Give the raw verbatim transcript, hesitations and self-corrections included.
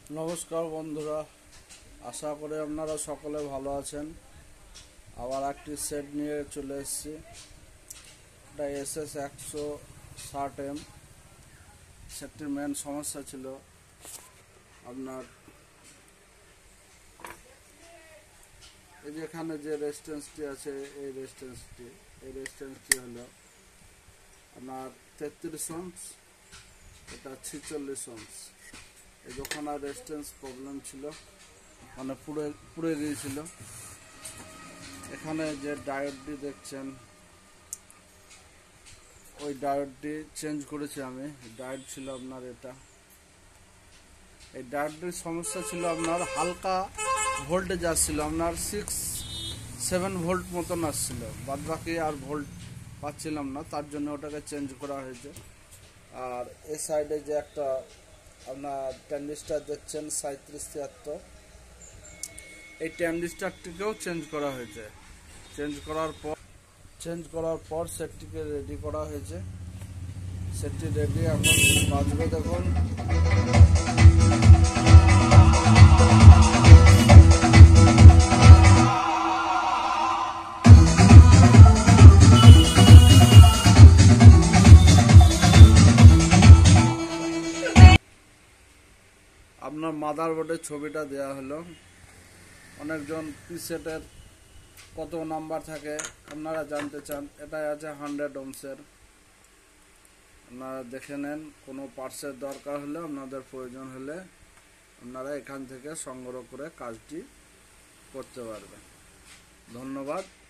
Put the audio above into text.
নমস্কার বন্ধুরা, আশা করি আপনারা সকলে ভালো আছেন। আবার একটি সেট নিয়ে চলে এসেছি। এটা এস এস একশো ষাট এম। সেটটির মেন সমস্যা ছিল আপনার এই যে এখানে যে রেজিস্ট্যান্সটি আছে, এই রেজিস্ট্যান্সটি এই রেজিস্ট্যান্সটি হলো আপনার তেত্রিশ ওহমস, এটা ছিচল্লিশ ওহমস। এই দোকানে রেজিস্ট্যান্স প্রবলেম ছিল, মানে পুড়ে পুড়ে গিয়েছিল। এখানে যে ডায়োডটি দেখছেন, ওই ডায়োডটি চেঞ্জ করেছি আমি। ডায়োড ছিল আপনার এটা। এই ডায়োডটির সমস্যা ছিল আপনার হালকা ভোল্টেজ আসছিল, আপনার সিক্স সেভেন ভোল্ট মতন আসছিল, বাদ বাকি আর ভোল্ট পাচ্ছিলাম না, তার জন্য ওটাকে চেঞ্জ করা হয়েছে। আর এ সাইডে যে একটা আপনার ট্রানজিস্টার দেখছেন সাঁত্রিশ তিয়াত্তর, এই ট্রানজিস্টারটিকেও চেঞ্জ করা হয়েছে। চেঞ্জ করার পর চেঞ্জ করার পর সেটটিকে রেডি করা হয়েছে। সেটটি রেডি, এখন বাজবে দেখুন। আপনার মাদারবোর্ডের ছবিটা দেয়া হলো। অনেকজন পিসেটের কত নাম্বার থাকে আপনারা জানতে চান। এটাই আছে হান্ড্রেড ওহমসের। আপনারা দেখে নেন, কোনো পার্টসের দরকার হলে, আপনাদের প্রয়োজন হলে আপনারা এখান থেকে সংগ্রহ করে কাজটি করতে পারবেন। ধন্যবাদ।